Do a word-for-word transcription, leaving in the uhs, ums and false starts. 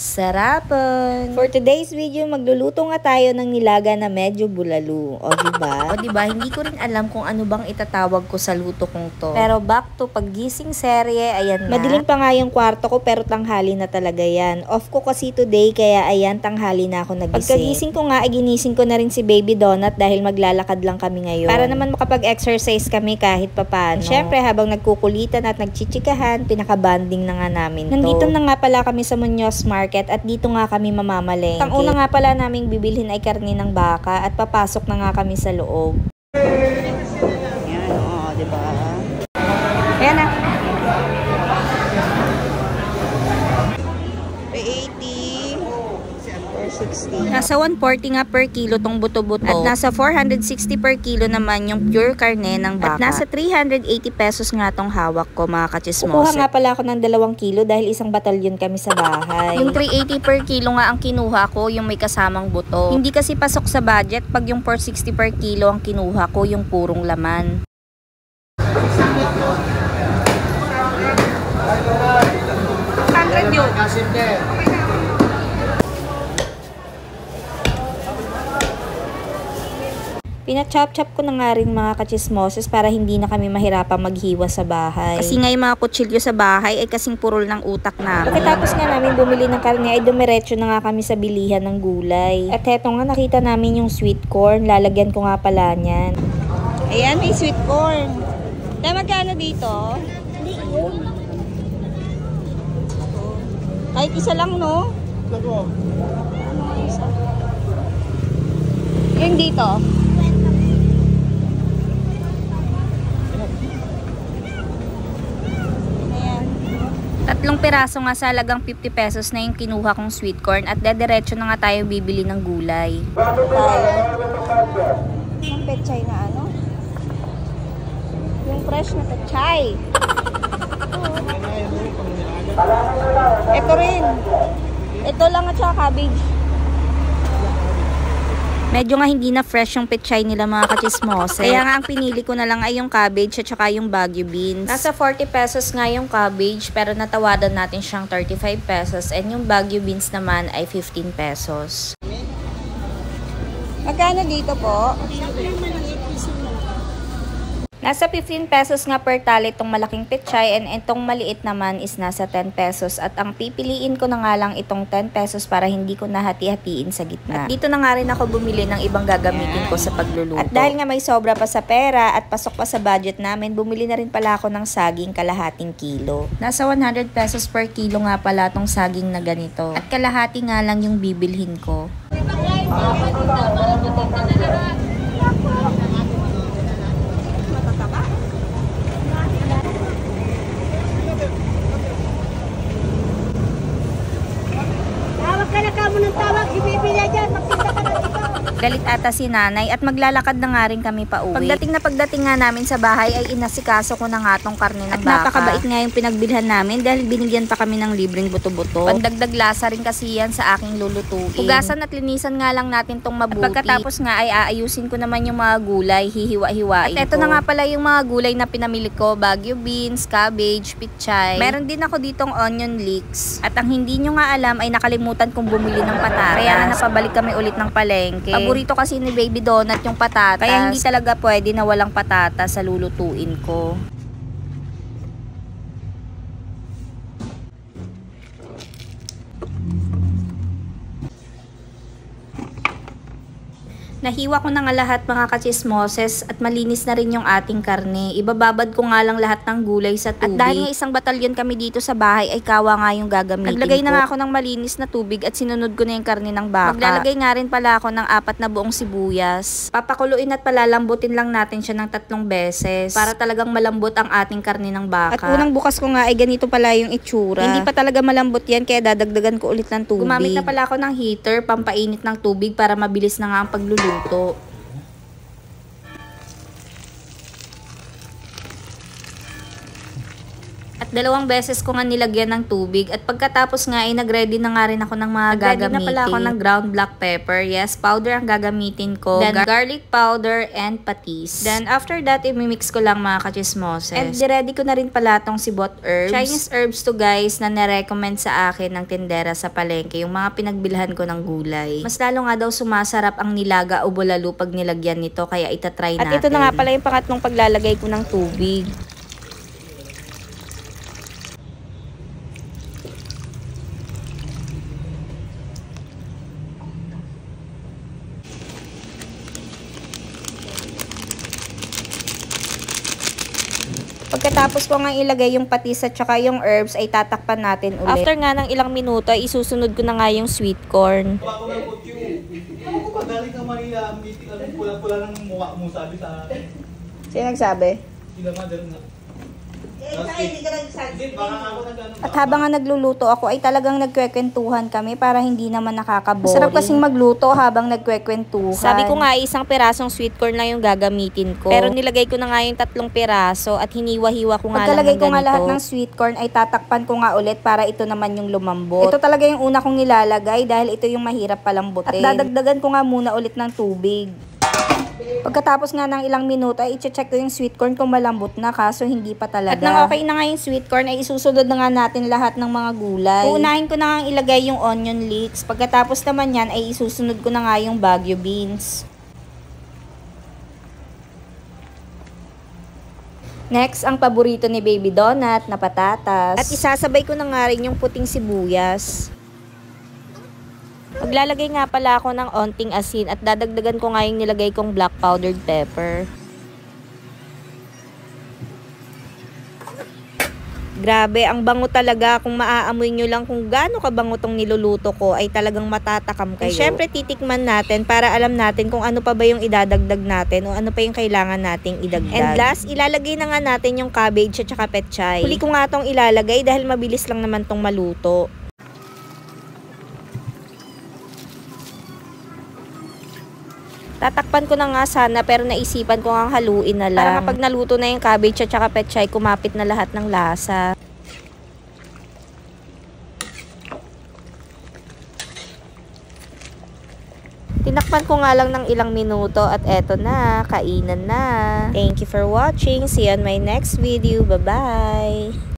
Sarapan! For today's video, magluluto nga tayo ng nilaga na medyo bulalo. O diba? O diba, hindi ko rin alam kung ano bang itatawag ko sa luto kong to. Pero back to paggising serye, ayan na. Madilim pa nga yung kwarto ko pero tanghali na talaga yan. Off ko kasi today kaya ayan, tanghali na ako nagising. Pagkagising ko nga, ay ginising ko na rin si Baby Donut dahil maglalakad lang kami ngayon. Para naman makapag-exercise kami kahit papano. Siyempre, habang nagkukulitan at nagchichikahan, pinaka-banding na nga namin to. Nandito na nga pala kami sa Muñoz Market at dito nga kami mamamalengke. Ang una nga pala naming bibilhin ay karne ng baka at papasok na nga kami sa loob. Yan, o, oh, diba? Ayan na. eighty or sixty. Nasa one forty nga per kilo tong buto-buto. At nasa four hundred sixty per kilo naman yung pure karne ng baka. At nasa three hundred eighty pesos nga tong hawak ko, mga kachismose. Kukuha nga pala ako ng dalawang kilo dahil isang batalyon kami sa bahay. Yung three eighty per kilo nga ang kinuha ko, yung may kasamang buto. Hindi kasi pasok sa budget pag yung four sixty per kilo ang kinuha ko, yung purong laman. one hundred yun. Pina-chop-chop ko na nga rin mga kachismoses para hindi na kami mahirapang maghiwa sa bahay. Kasi nga yung mga kutsilyo sa bahay ay kasing purol ng utak na. Pagkatapos nga namin bumili ng karne ay dumiretso na nga kami sa bilihan ng gulay. At heto nga nakita namin yung sweet corn. Lalagyan ko nga pala niyan. Ayan, may sweet corn. Kaya magkano dito? Kahit isa lang, no? Ano isa? Yung dito? Tatlong piraso nga sa halagang fifty pesos na yung kinuha kong sweet corn at dediretso na nga tayo bibili ng gulay. Tayo. Yung pechay na ano? Yung fresh na pechay. Ito rin. Ito lang at saka cabbage. Medyo nga hindi na fresh yung pechay nila mga kachismose. Kaya nga ang pinili ko na lang ay yung cabbage at saka yung Baguio beans. Nasa forty pesos nga yung cabbage pero natawadan natin siyang thirty-five pesos and yung Baguio beans naman ay fifteen pesos. Magkano dito po? Nasa fifteen pesos nga per tali itong malaking pechay and itong maliit naman is nasa ten pesos. At ang pipiliin ko na nga lang itong ten pesos para hindi ko nahati-hatiin sa gitna. At dito na nga rin ako bumili ng ibang gagamitin ko sa pagluluto. At dahil nga may sobra pa sa pera at pasok pa sa budget namin, bumili na rin pala ako ng saging kalahating kilo. Nasa one hundred pesos per kilo nga pala itong saging na ganito. At kalahati nga lang yung bibilhin ko. Galit ata si nanay at maglalakad na nga rin kami pa uwi. Pagdating na pagdating nga namin sa bahay ay inasikaso ko na nga tong karne ng baka. At napakabait nga yung pinagbilhan namin dahil binigyan pa kami ng libreng buto-buto. Pandagdag lasa rin kasi yan sa aking lulutuin. Hugasan at linisan nga lang natin tong mabuti. At pagkatapos nga ay aayusin ko naman yung mga gulay, hihiwa-hiwain ko. At eto na nga pala yung mga gulay na pinamili ko, Baguio beans, cabbage, pichay. Meron din ako ditong onion leeks. At ang hindi nyo nga alam ay nakalimutan kong bumili ng patatas. Kaya nga napabalik kami ulit ng palengke. Paborito kasi ni Baby Donut yung patatas. Kaya hindi talaga pwede na walang patatas sa lulutuin ko. Nahiwa ko na nga lahat mga kachismoses at malinis na rin yung ating karne. Ibababad ko nga lang lahat ng gulay sa tubig. At dahil nga isang batalyon kami dito sa bahay ay kawa nga yung gagamitin ko. Naglagay na nga ako ng malinis na tubig at sinunod ko na yung karne ng baka. Maglalagay nga rin pala ako ng apat na buong sibuyas. Papakuluin at palalambutin lang natin siya ng tatlong beses para talagang malambot ang ating karne ng baka. At unang bukas ko nga ay ganito pala yung itsura. Hindi pa talaga malambot yan kaya dadagdagan ko ulit ng tubig. Gumamit na pala ako ng heater, pampainit ng tubig para mabilis na nga ang pagluluto. At Dalawang beses ko nga nilagyan ng tubig at pagkatapos nga ay nag-ready na nga rin ako ng mga gagamitin. Nag-ready na pala ako ng ground black pepper. Yes, powder ang gagamitin ko. Then garlic powder and patis. Then after that, imimix ko lang mga kachismoses. And ready ko na rin pala tong sibot herbs. Chinese herbs to guys na nirecommend sa akin ng tindera sa palengke. Yung mga pinagbilhan ko ng gulay. Mas lalo nga daw sumasarap ang nilaga o bulalo pag nilagyan nito. Kaya itatry natin. At ito na nga pala yung pangatlong paglalagay ko ng tubig. Pagkatapos ko nga ilagay yung patis at saka yung herbs ay tatakpan natin ulit. After nga ng ilang minuto ay isusunod ko na nga yung sweet corn. Ako ng kutyo. Ako ko pa galing ka Maria, meeting ang pula-pula ng mukha mo sabi sa akin. Sino nagsabi? Sila nga ganun nga. Eh, saka hindi ka nagsabi. At habang nga nagluluto ako ay talagang nagkwekwentuhan kami para hindi naman nakakaboring. Masarap kasing magluto habang nagkwekwentuhan. Sabi ko nga isang pirasong sweet corn lang yung gagamitin ko. Pero nilagay ko na nga yung tatlong piraso at hiniwa-hiwa ko nga lang ng ganito. Pagkalagay ko nga lahat ng sweet corn ay tatakpan ko nga ulit para ito naman yung lumambot. Ito talaga yung una kong nilalagay dahil ito yung mahirap palambutin. At dadagdagan ko nga muna ulit ng tubig. Pagkatapos nga ng ilang minuto ay i-check ko yung sweet corn kung malambot na, kaso hindi pa talaga. At nang okay na nga yung sweet corn ay isusunod na nga natin lahat ng mga gulay. Uunahin ko na nga ilagay yung onion leeks. Pagkatapos naman yan ay isusunod ko na nga yung Baguio beans. Next, ang paborito ni Baby Donut na patatas. At isasabay ko na nga rin yung puting sibuyas. Maglalagay nga pala ako ng onting asin at dadagdagan ko nga yung nilagay kong black powdered pepper. Grabe, ang bango talaga. Kung maaamoy nyo lang kung gaano kabango tong niluluto ko ay talagang matatakam kayo. And syempre titikman natin para alam natin kung ano pa ba yung idadagdag natin o ano pa yung kailangan nating idagdag. And last, ilalagay na nga natin yung cabbage at saka petchay. Huli ko nga tong ilalagay dahil mabilis lang naman tong maluto. Tatakpan ko na nga sana pero naisipan ko nga haluin na lang. Para kapag naluto na yung cabbage at saka petchay, kumapit na lahat ng lasa. Tinakpan ko nga lang ng ilang minuto at eto na, kainan na. Thank you for watching. See you on my next video. Bye-bye!